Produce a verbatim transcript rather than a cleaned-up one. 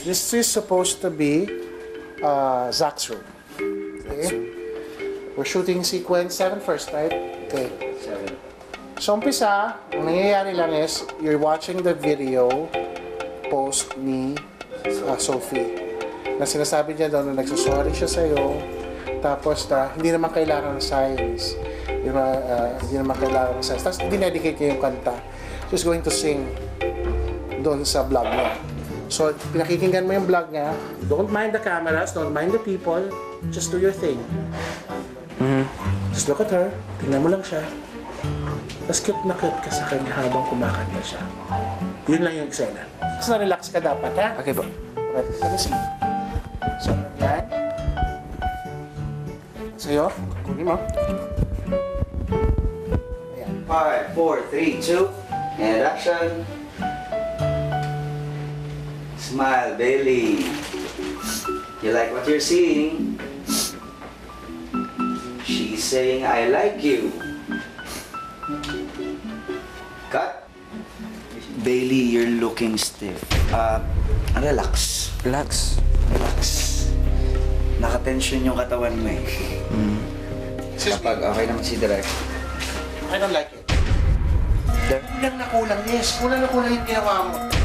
This is supposed to be uh, Zach's room. Okay? We're shooting sequence seven first, right? Okay. Seven. So, umpisa, ang nangyayari lang is, you're watching the video post ni uh, Sophie. Na sinasabi niya daw na nagsasorry siya sa'yo, tapos na hindi naman kailangan ng signs. Hindi naman, uh, hindi naman kailangan ng signs. Tapos dinedicate niya yung kanta. She's going to sing doon sa vlog niya. So, pinakikinggan mo yung vlog niya. Don't mind the cameras, don't mind the people. Just do your thing. Mm-hmm. Just look at her. Tingnan mo lang siya. Tapos cute na cute ka sa kanya habang kumakanta siya. Yun lang yung eksena. Tapos na-relax ka dapat, ha? Okay po. Right, let me see. So, yan. Sa'yo, kunin mo. Ayan. Five, four, three, two, and action. Smile, Bailey. You like what you're seeing? She's saying, I like you. Cut. Bailey, you're looking stiff. Uh, relax. Relax. Relax. Nakatension yung katawan mo eh. Mm. Kapag okay naman si Direk. I don't like it. There. Kulang na kulang, yes. Kulang na kulang yung ginawa mo.